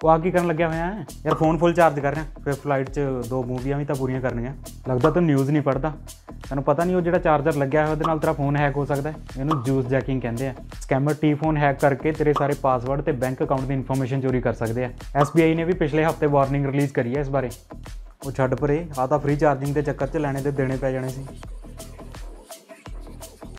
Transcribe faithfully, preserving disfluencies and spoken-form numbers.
ਉਹ ਆ ਕੀ ਕਰਨ ਲੱਗਿਆ ਹੋਇਆ ਹੈ ਯਾਰ? ਫੋਨ ਫੁੱਲ ਚਾਰਜ ਕਰ ਰਿਹਾ, ਫਿਰ ਫਲਾਈਟ 'ਚ ਦੋ ਮੂਵੀਆਂ ਵੀ ਤਾਂ ਪੂਰੀਆਂ ਕਰਨੀਆਂ। ਲੱਗਦਾ ਤੂੰ ਨਿਊਜ਼ ਨਹੀਂ ਪੜ੍ਹਦਾ, ਤੈਨੂੰ ਪਤਾ ਨਹੀਂ ਉਹ ਜਿਹੜਾ ਚਾਰਜਰ ਲੱਗਿਆ ਹੋਇਆ ਉਹਦੇ ਨਾਲ ਤੇਰਾ ਫੋਨ ਹੈਕ ਹੋ ਸਕਦਾ ਹੈ। ਇਹਨੂੰ ਜੂਸ ਜੈਕਿੰਗ ਕਹਿੰਦੇ ਆ। ਸਕੈਮਰ ਟੀ ਫੋਨ ਹੈਕ ਕਰਕੇ ਤੇਰੇ ਸਾਰੇ ਪਾਸਵਰਡ ਤੇ ਬੈਂਕ ਅਕਾਊਂਟ ਦੀ ਇਨਫੋਰਮੇਸ਼ਨ ਚੋਰੀ ਕਰ ਸਕਦੇ ਆ। ਐਸ ਬੀ ਆਈ ਨੇ ਵੀ ਪਿਛਲੇ ਹਫ਼ਤੇ ਵਾਰਨਿੰਗ ਰਿਲੀਜ਼ ਕਰੀ ਹੈ ਇਸ ਬਾਰੇ। ਉਹ ਛੱਡ ਪਰੇ, ਆ ਤਾਂ ਫ੍ਰੀ ਚਾਰਜਿੰਗ ਦੇ ਚੱਕਰ 'ਚ ਲੈਣੇ ਤੇ ਦੇਣੇ ਪੈ ਜਾਣੇ ਸੀ।